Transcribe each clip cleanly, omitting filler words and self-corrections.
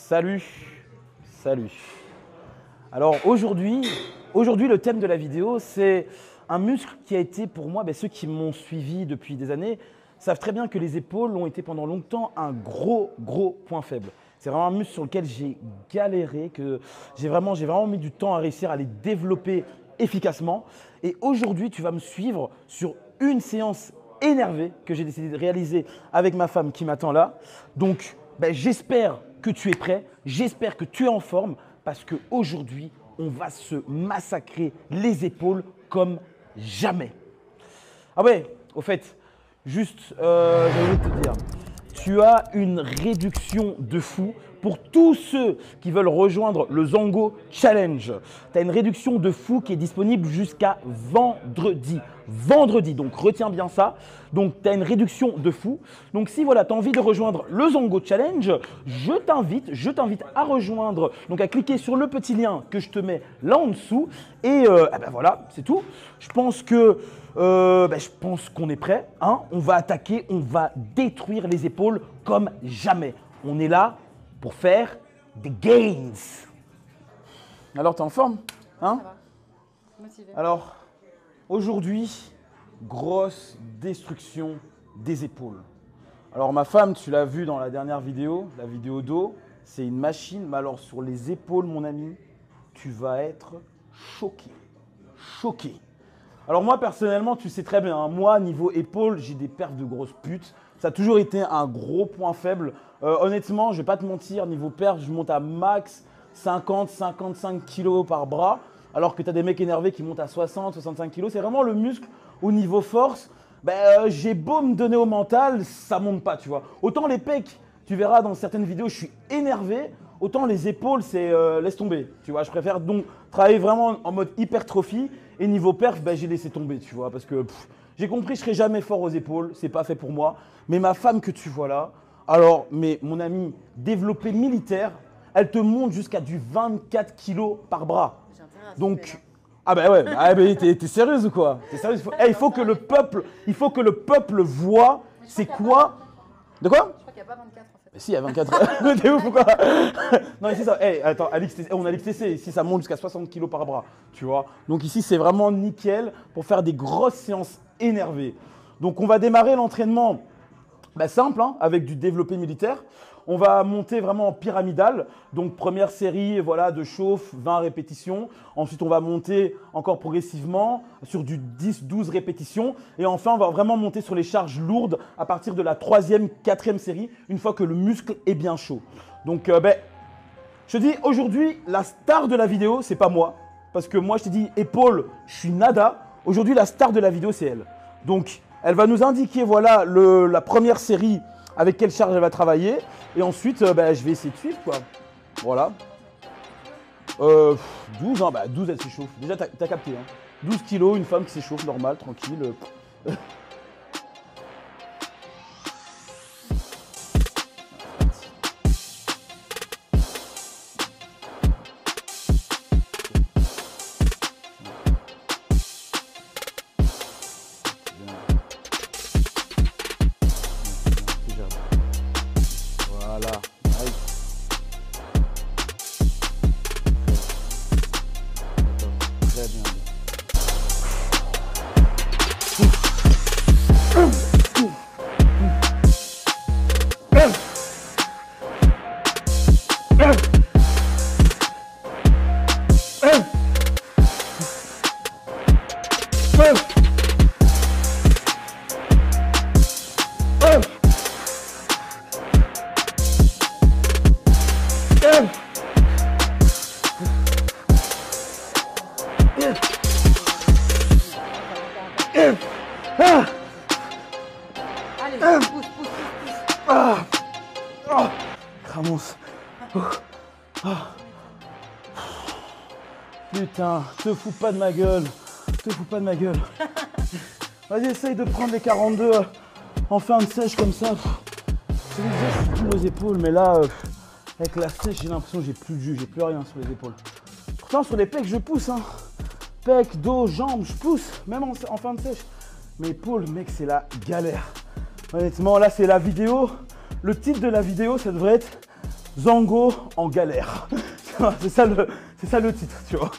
Salut, salut. Alors aujourd'hui, le thème de la vidéo, c'est un muscle qui a été pour moi, ceux qui m'ont suivi depuis des années savent très bien que les épaules ont été pendant longtemps un gros point faible. C'est vraiment un muscle sur lequel j'ai galéré, que j'ai vraiment mis du temps à réussir à les développer efficacement. Et aujourd'hui, tu vas me suivre sur une séance énervée que j'ai décidé de réaliser avec ma femme qui m'attend là. Donc, j'espère que tu es prêt, j'espère que tu es en forme parce qu'aujourd'hui, on va se massacrer les épaules comme jamais. Ah ouais, au fait, juste, j'ai envie de te dire, tu as une réduction de fou pour tous ceux qui veulent rejoindre le Zango Challenge. Tu as une réduction de fou qui est disponible jusqu'à vendredi. Vendredi, donc retiens bien ça. Donc, tu as une réduction de fou. Donc, si voilà, tu as envie de rejoindre le Zango Challenge, je t'invite à rejoindre, donc à cliquer sur le petit lien que je te mets là en dessous. Et voilà, c'est tout. Je pense qu'on est prêt. Hein, on va attaquer, on va détruire les épaules comme jamais. On est là pour faire des gains. Alors, tu es en forme, hein? Ça va. Motivé. Alors, aujourd'hui, grosse destruction des épaules. Alors, ma femme, tu l'as vu dans la dernière vidéo, la vidéo dos, c'est une machine. Mais alors, sur les épaules, mon ami, tu vas être choqué. Choqué. Alors moi, personnellement, tu sais très bien, hein, moi, niveau épaules, j'ai des perfs de grosses putes. Ça a toujours été un gros point faible. Honnêtement, je ne vais pas te mentir, niveau perfs, je monte à max 50-55 kg par bras. Alors que tu as des mecs énervés qui montent à 60-65 kg. C'est vraiment le muscle au niveau force. J'ai beau me donner au mental, ça ne monte pas, tu vois. Autant les pecs, tu verras dans certaines vidéos, je suis énervé. Autant les épaules, c'est laisse tomber, tu vois. Je préfère donc travailler vraiment en mode hypertrophie. Et niveau perf, j'ai laissé tomber, tu vois. Parce que j'ai compris que je ne serai jamais fort aux épaules. C'est pas fait pour moi. Mais ma femme que tu vois là, alors, mais mon ami, développé militaire, elle te monte jusqu'à du 24 kg par bras. J'ai intérêt à Donc, t'es sérieuse ou quoi? T'es sérieuse? Il faut que le peuple voit c'est quoi. De quoi? Je crois qu'il n'y a pas 24 en fait. Mais si, il y a 24. Mais t'es ouf ou quoi? Non, ici, ça. Attends, on a l'XTC. Ici, ça monte jusqu'à 60 kg par bras. Tu vois? Donc, ici, c'est vraiment nickel pour faire des grosses séances énervées. Donc, on va démarrer l'entraînement simple, hein, avec du développé militaire. On va monter vraiment en pyramidal. Donc, première série de chauffe, 20 répétitions. Ensuite, on va monter encore progressivement sur du 10-12 répétitions. Et enfin, on va vraiment monter sur les charges lourdes à partir de la 3e, 4e série, une fois que le muscle est bien chaud. Donc, je te dis, aujourd'hui, la star de la vidéo, c'est pas moi. Parce que moi, je t'ai dit, épaule, je suis nada. Aujourd'hui, la star de la vidéo, c'est elle. Donc, elle va nous indiquer, la première série avec quelle charge elle va travailler. Et ensuite, je vais essayer de suivre, quoi. Voilà. 12, hein, 12, elle s'échauffe. Déjà, t'as capté, hein. 12 kilos, une femme qui s'échauffe, normal, tranquille. Voilà. Très bien. Allez, pousse. Ramos. Putain, te fous pas de ma gueule. Vas-y, essaye de prendre les 42 en fin de sèche comme ça. C'est déjà je suis aux épaules, mais là, avec la sèche, j'ai l'impression que j'ai plus de jus, j'ai plus rien sur les épaules. Pourtant, sur les pecs, je pousse, hein. Pecs, dos, jambes, je pousse, même en fin de sèche. Mais épaules, mec, c'est la galère. Honnêtement, là, c'est la vidéo. Le titre de la vidéo, ça devrait être Zango en galère. C'est ça le titre, tu vois.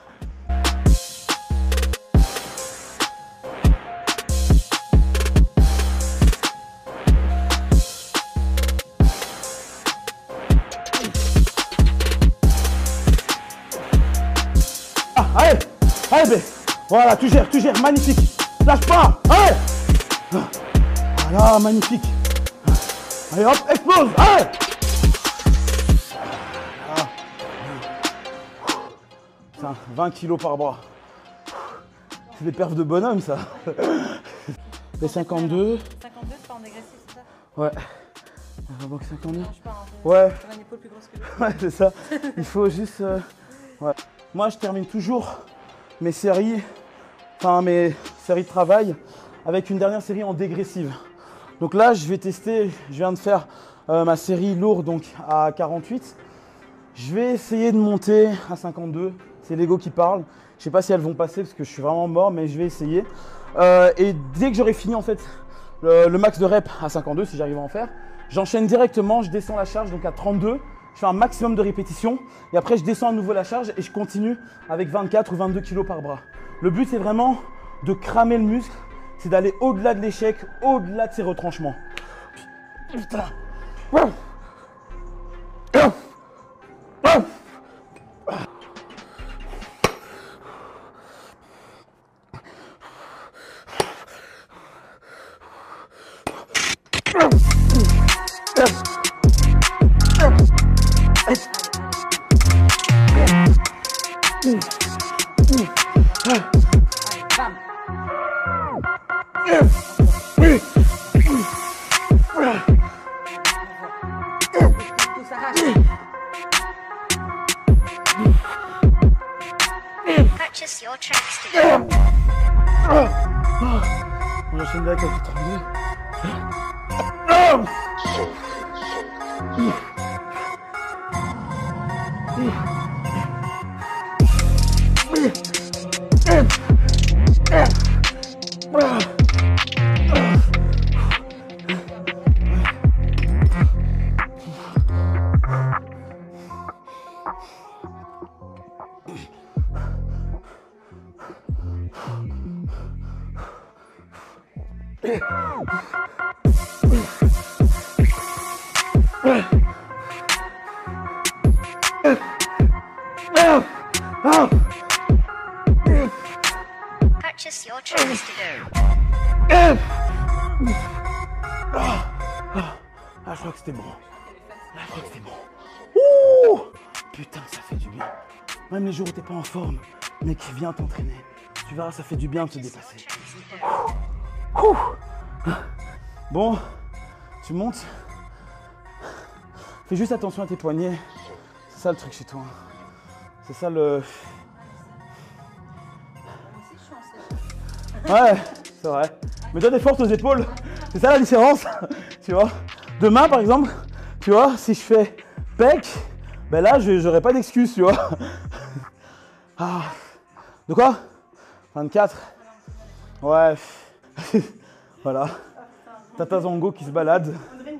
Ah, allez, allez, bé. Voilà, tu gères, magnifique. Lâche pas, allez. Voilà, magnifique. Allez, hop, explose, allez. Putain, 20 kilos par bras. C'est des perfs de bonhomme, ça. Les 52. 52, c'est pas en dégressif, c'est ça? Ouais. Donc 52. Je pars un peu. Ouais. J'aurais une épaule plus grosse que lui. Ouais, c'est ça. Il faut juste... ouais. Moi, je termine toujours mes séries de travail avec une dernière série en dégressive. Donc là, je vais tester, je viens de faire ma série lourde donc à 48. Je vais essayer de monter à 52. C'est l'ego qui parle. Je sais pas si elles vont passer parce que je suis vraiment mort, mais je vais essayer. Et dès que j'aurai fini en fait le max de reps à 52, si j'arrive à en faire, j'enchaîne directement, je descends la charge donc à 32. Je fais un maximum de répétitions et après je descends à nouveau la charge et je continue avec 24 ou 22 kilos par bras. Le but c'est vraiment de cramer le muscle, c'est d'aller au-delà de l'échec, au-delà de ses retranchements. Putain. Tout s'arrache. Purchase your tracks today. On enchaîne avec 32. Purchase your tracks today. Ah, je crois que c'était bon. Là, je crois que c'était bon. Ouh, putain, ça fait du bien. Même les jours où t'es pas en forme, mec, viens t'entraîner. Tu verras, ça fait du bien de se dépasser. Ouh. Bon, tu montes. Fais juste attention à tes poignets. C'est ça le truc chez toi. C'est ça le... Ouais, c'est vrai. Mais donne des forces aux épaules. C'est ça la différence. Tu vois. Demain, par exemple, tu vois, si je fais pec, ben là, j'aurai pas d'excuse, tu vois. Ah. De quoi 24. Ouais. Voilà. Tata Zango qui se balade.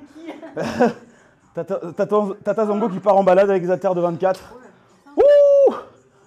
Tata Zango qui part en balade avec des haltères de 24. Ouh.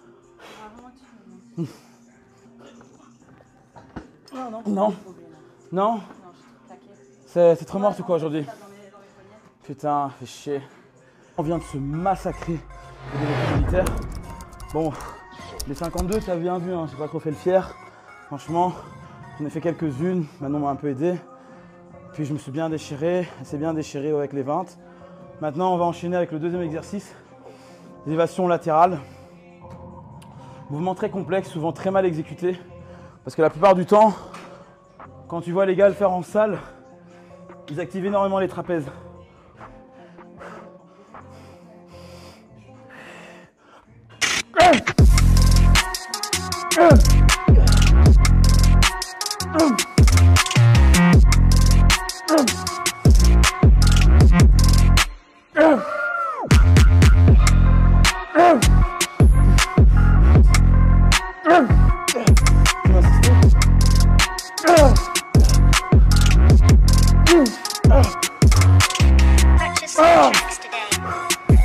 Non. Non. C'est trop mort ou quoi aujourd'hui? Putain, fait chier. On vient de se massacrer au développement militaire. Bon, les 52, t'as bien vu, hein, j'ai pas trop fait le fier. Franchement, j'en ai fait quelques-unes, Manon m'a un peu aidé. Puis je me suis bien déchiré, elle s'est bien déchirée avec les 20. Maintenant, on va enchaîner avec le deuxième exercice, l'élévation latérale. Mouvement très complexe, souvent très mal exécuté. Parce que la plupart du temps, quand tu vois les gars le faire en salle, ils activent énormément les trapèzes. Purchase your tracks today.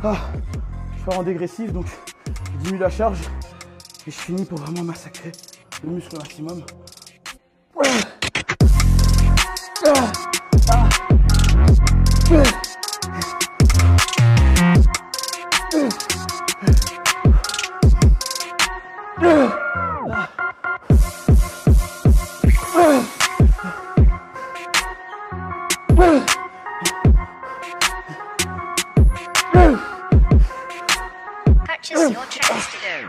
Ah, je pars en dégressif, donc je diminue la charge et je finis pour vraiment massacrer le muscle au maximum. Purchase your tracks today.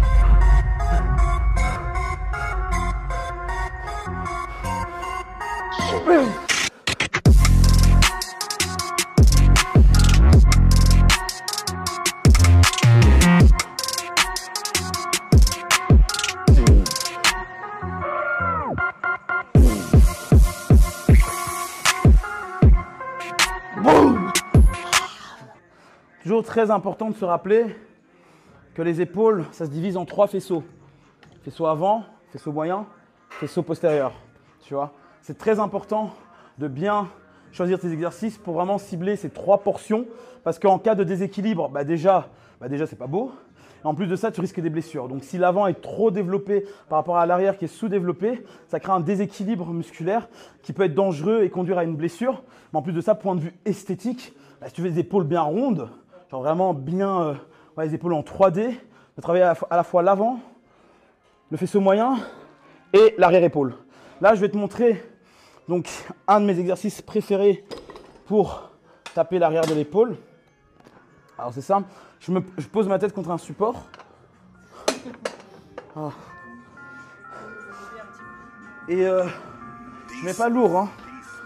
Toujours très important de se rappeler que les épaules, ça se divise en 3 faisceaux. Faisceau avant, faisceau moyen, faisceau postérieur. Tu vois, c'est très important de bien choisir tes exercices pour vraiment cibler ces 3 portions parce qu'en cas de déséquilibre, déjà c'est pas beau. Et en plus de ça, tu risques des blessures. Donc si l'avant est trop développé par rapport à l'arrière qui est sous-développé, ça crée un déséquilibre musculaire qui peut être dangereux et conduire à une blessure. Mais en plus de ça, point de vue esthétique, si tu veux des épaules bien rondes, genre vraiment bien les épaules en 3D, tu vas travailler à la fois l'avant, le faisceau moyen et l'arrière-épaule. Là, je vais te montrer donc un de mes exercices préférés pour taper l'arrière de l'épaule. Alors c'est simple, je pose ma tête contre un support. Ah. Et je mets pas lourd, hein.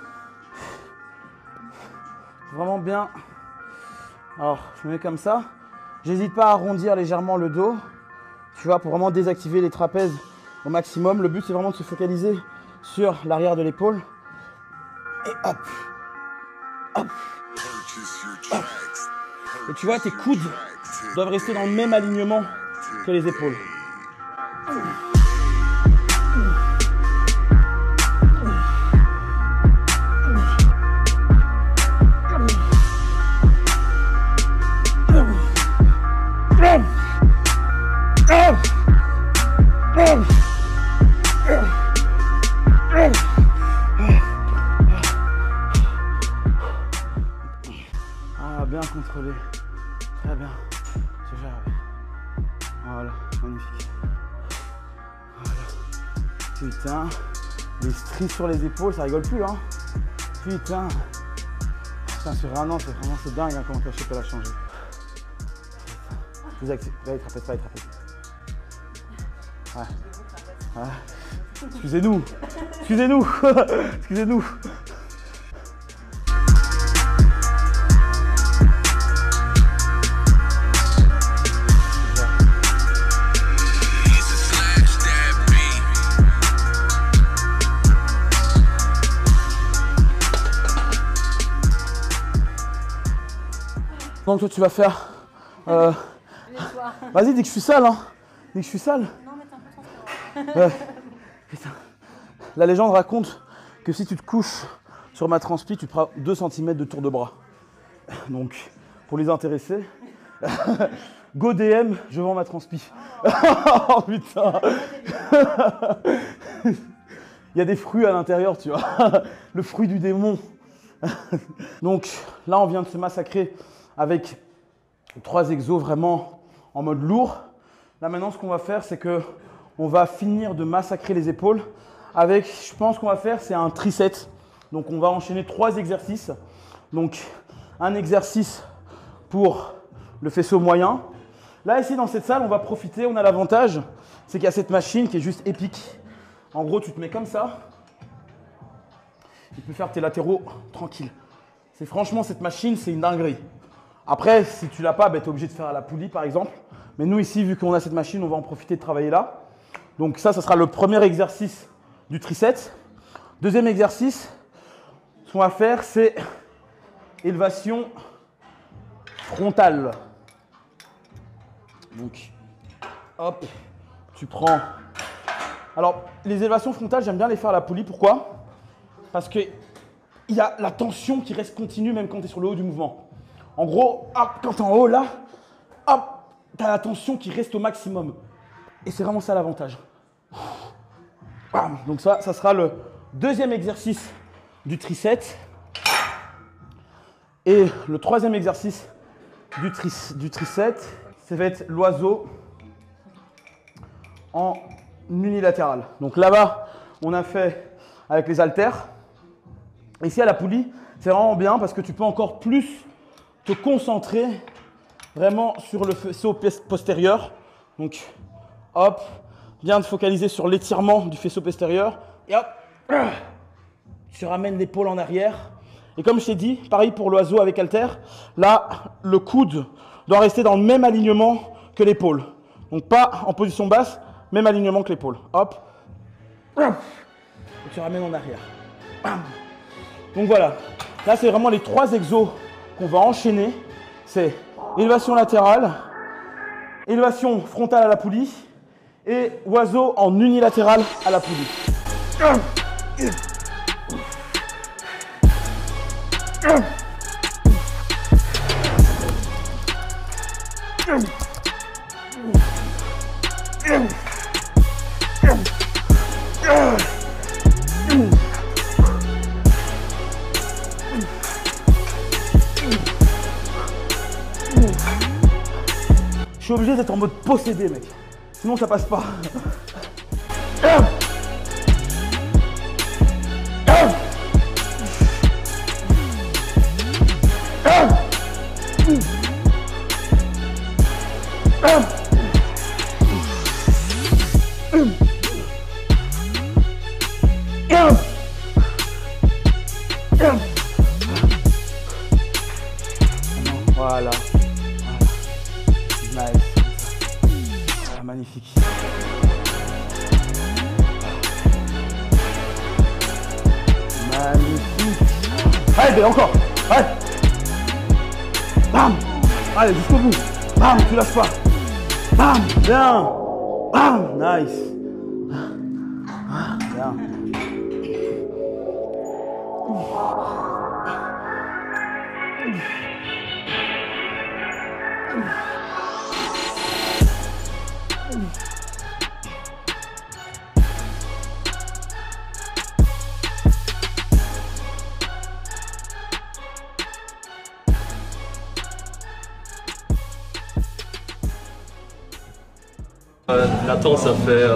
Vraiment bien. Alors, je me mets comme ça. J'hésite pas à arrondir légèrement le dos, tu vois, pour vraiment désactiver les trapèzes au maximum. Le but, c'est vraiment de se focaliser sur l'arrière de l'épaule. Et hop, hop, hop. Et tu vois, tes coudes doivent rester dans le même alignement que les épaules. Ah, bien contrôlé. Très bien. C'est géré. Voilà, magnifique. Voilà. Putain. Les stries sur les épaules, ça rigole plus, hein. Putain. Putain, c'est vraiment dingue, hein, comment ta shape elle a changé. Plus actif. Là, il trapèze pas, il trapèze. Ouais. Ouais. Excusez-nous. Excusez-nous. Excusez-nous. Donc toi tu vas faire... Vas-y, dis que je suis sale, hein. Dis que je suis sale. Non, mais t'es un peu transparent. Putain. La légende raconte que si tu te couches sur ma transpi, tu prends 2 cm de tour de bras. Donc, pour les intéressés, go DM, je vends ma transpi. Oh putain. Il y a des fruits à l'intérieur, tu vois. Le fruit du démon. Donc là, on vient de se massacrer avec 3 exos vraiment en mode lourd. Là maintenant, ce qu'on va faire, c'est que on va finir de massacrer les épaules avec, je pense qu'on va faire, c'est un triset. Donc on va enchaîner 3 exercices. Donc un exercice pour le faisceau moyen. Là ici dans cette salle, on va profiter, on a l'avantage, c'est qu'il y a cette machine qui est juste épique. En gros, tu te mets comme ça. Tu peux faire tes latéraux tranquille. C'est franchement, cette machine, c'est une dinguerie. Après, si tu l'as pas, tu es obligé de faire à la poulie par exemple. Mais nous ici, vu qu'on a cette machine, on va en profiter de travailler là. Donc ça sera le premier exercice du triset. Deuxième exercice, ce qu'on va faire, c'est élévation frontale. Donc, hop, tu prends... Alors, les élévations frontales, j'aime bien les faire à la poulie. Pourquoi? Parce qu'il y a la tension qui reste continue même quand tu es sur le haut du mouvement. En gros, hop, quand t'es en haut là, hop, t'as la tension qui reste au maximum. Et c'est vraiment ça l'avantage. Donc ça sera le deuxième exercice du tricep. Et le troisième exercice du tricep, ça va être l'oiseau en unilatéral. Donc là-bas, on a fait avec les haltères. Ici à la poulie, c'est vraiment bien parce que tu peux encore plus te concentrer vraiment sur le faisceau postérieur. Donc, hop, bien te focaliser sur l'étirement du faisceau postérieur. Et hop, tu ramènes l'épaule en arrière. Et comme je t'ai dit, pareil pour l'oiseau avec haltère, là, le coude doit rester dans le même alignement que l'épaule. Donc pas en position basse, même alignement que l'épaule. Hop, et tu ramènes en arrière. Donc voilà, là c'est vraiment les 3 exos qu'on va enchaîner. C'est élévation latérale, élévation frontale à la poulie et oiseau en unilatéral à la poulie. Je suis obligé d'être en mode possédé, mec. Sinon, ça passe pas. Voilà. Nice. Ah, magnifique. Magnifique. Allez, encore. Allez. Bam. Allez, jusqu'au bout. Bam, tu lâches pas. Bam, bien. Bam, nice. Bien. Nathan, ça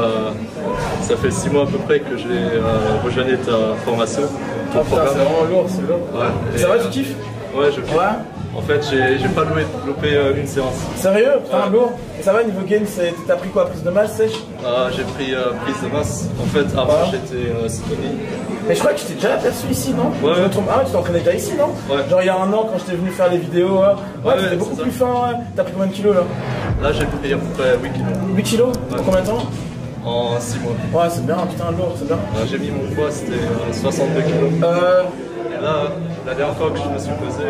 fait 6 mois à peu près que j'ai rejoint ta formation. Ah putain, c'est vraiment lourd, c'est lourd. Ouais. Ça va, tu kiffes? Ouais, je kiffe. Ouais. En fait, j'ai pas loupé une séance. Sérieux? Putain, lourd. Et ça va, niveau gain, t'as pris quoi? Prise de masse sèche? J'ai pris prise de masse. En fait, avant, j'étais skinny. Mais je crois que je t'ai déjà aperçu ici, non? Ouais. Je me trompe. Ah ouais, tu t'entraînais déjà ici, non? Ouais. Genre il y a un an, quand je t'ai venu faire les vidéos, ouais, t'étais beaucoup plus fin, ouais. T'as pris combien de kilos là? Là, j'ai pris à peu près 8 kilos. 8 kilos? Ouais. En combien de temps? En 6 mois. Ouais, c'est bien, putain, lourd, c'est bien. J'ai mis mon poids, c'était 62 kilos. Et là, la dernière fois que je me suis pesé,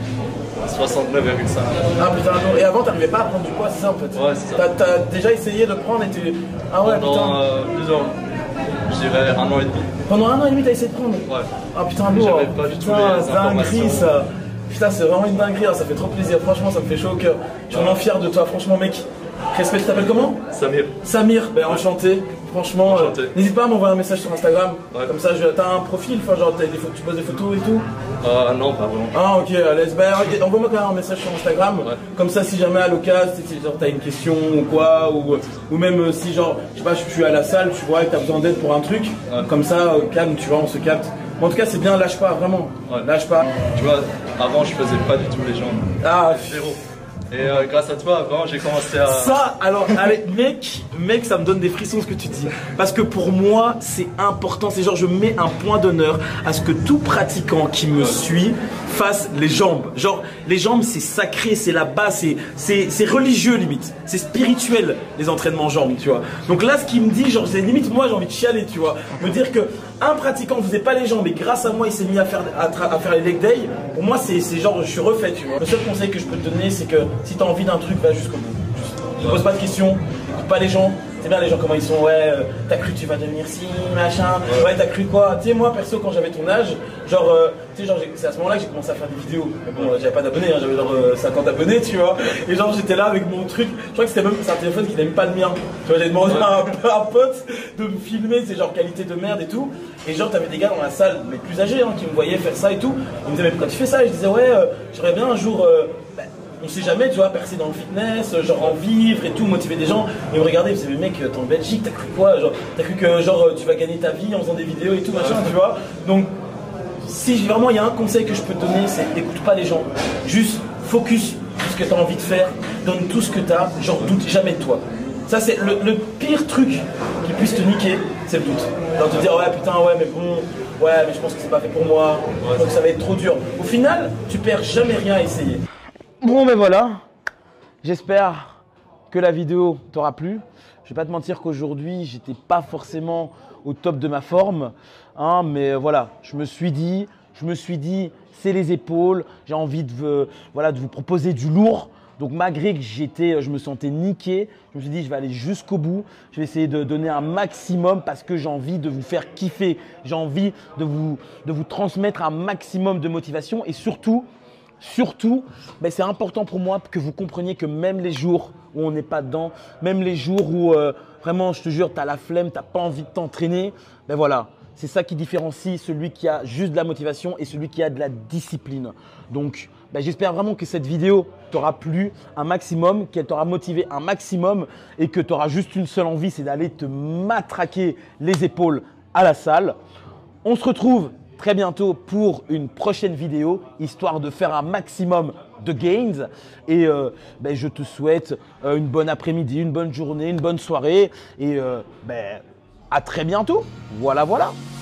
69,5. Ah putain, lourd. Et avant, t'arrivais pas à prendre du poids, c'est ça en fait? Ouais, c'est ça. T'as déjà essayé de prendre et tu. Ah ouais, Pendant putain. plusieurs, je dirais 1 an et demi. Pendant 1 an et demi, t'as essayé de prendre? Ouais. Ah putain, lourd. J'avais pas du tout les dinguerie informations. ça. Putain, c'est vraiment une dinguerie, ça fait trop plaisir. Franchement, ça me fait chaud au cœur. Je suis vraiment fier de toi, franchement, mec. Respect, tu t'appelles comment? Samir. Samir, ben enchanté. Franchement, Enchanté. n'hésite pas à m'envoyer un message sur Instagram. Ouais. Comme ça, t'as un profil, enfin, genre, tu poses des photos et tout. Non, pas vraiment. Ah, ok, à l'aise. Ben, envoie-moi quand même un message sur Instagram. Ouais. Comme ça, si jamais à l'occasion, si genre t'as une question ou quoi, ou même si, genre, je sais pas, je suis à la salle, tu vois, et que t'as besoin d'aide pour un truc. Ouais. Comme ça, calme, tu vois, on se capte. En tout cas, c'est bien, lâche pas, vraiment. Ouais. Lâche pas. Tu vois, avant, je faisais pas du tout les jambes. Ah, Zéro. Et grâce à toi, avant, j'ai commencé à... ça, alors, allez, mec, ça me donne des frissons ce que tu dis. Parce que pour moi, c'est important. C'est genre, je mets un point d'honneur à ce que tout pratiquant qui me suit fasse les jambes. Genre, les jambes, c'est sacré, c'est la base, c'est religieux limite. C'est spirituel, les entraînements jambes, tu vois. Donc là, ce qu'il me dit, genre, c'est limite, moi, j'ai envie de chialer, tu vois. Me dire que un pratiquant faisait pas les jambes et grâce à moi, il s'est mis à faire les leg day. Pour moi, c'est genre, je suis refait, tu vois. Le seul conseil que je peux te donner, c'est que si t'as envie d'un truc, va jusqu'au bout. Ne pose pas de questions, écoute pas les gens, c'est bien les gens comment ils sont, ouais, t'as cru que tu vas devenir si, machin, ouais, t'as cru quoi. Tu sais, moi perso, quand j'avais ton âge, genre, tu sais, genre, c'est à ce moment-là que j'ai commencé à faire des vidéos. Mais bon, j'avais pas d'abonnés, hein, j'avais genre 50 abonnés, tu vois. Et genre, j'étais là avec mon truc, je crois que c'était même c'est un téléphone qui n'aime pas le mien. Tu vois, j'ai demandé à un pote de me filmer, c'est genre qualité de merde et tout. Et genre, t'avais des gars dans la salle, mais plus âgés, hein, qui me voyaient faire ça et tout. Ils me disaient, mais pourquoi tu fais ça? Et je disais, ouais, j'aurais bien un jour. On sait jamais, tu vois, percer dans le fitness, genre en vivre et tout, motiver des gens. Et me regarder, ils me disaient, mais mec, t'es en Belgique, t'as cru quoi? Genre, t'as cru que genre tu vas gagner ta vie en faisant des vidéos et tout, machin, tu vois. Donc, si vraiment il y a un conseil que je peux te donner, c'est écoute pas les gens. Juste focus sur ce que t'as envie de faire, donne tout ce que t'as, genre doute jamais de toi. Ça, c'est le pire truc qui puisse te niquer, c'est le doute. Genre te dire, ouais, putain, ouais, mais bon, ouais, mais je pense que c'est pas fait pour moi, donc ça va être trop dur. Au final, tu perds jamais rien à essayer. Bon, ben voilà, j'espère que la vidéo t'aura plu. Je vais pas te mentir qu'aujourd'hui, j'étais pas forcément au top de ma forme, hein, mais voilà, je me suis dit, c'est les épaules, j'ai envie de vous proposer du lourd. Donc malgré que je me sentais niqué, je me suis dit je vais aller jusqu'au bout, je vais essayer de donner un maximum parce que j'ai envie de vous faire kiffer, j'ai envie de vous transmettre un maximum de motivation et surtout, ben c'est important pour moi que vous compreniez que même les jours où on n'est pas dedans, même les jours où vraiment je te jure tu as la flemme, tu n'as pas envie de t'entraîner, ben voilà. C'est ça qui différencie celui qui a juste de la motivation et celui qui a de la discipline. Donc, ben j'espère vraiment que cette vidéo t'aura plu un maximum, qu'elle t'aura motivé un maximum et que tu auras juste une seule envie, c'est d'aller te matraquer les épaules à la salle. On se retrouve très bientôt pour une prochaine vidéo, histoire de faire un maximum de gains. Et ben, je te souhaite une bonne après-midi, une bonne journée, une bonne soirée et ben, à très bientôt. Voilà.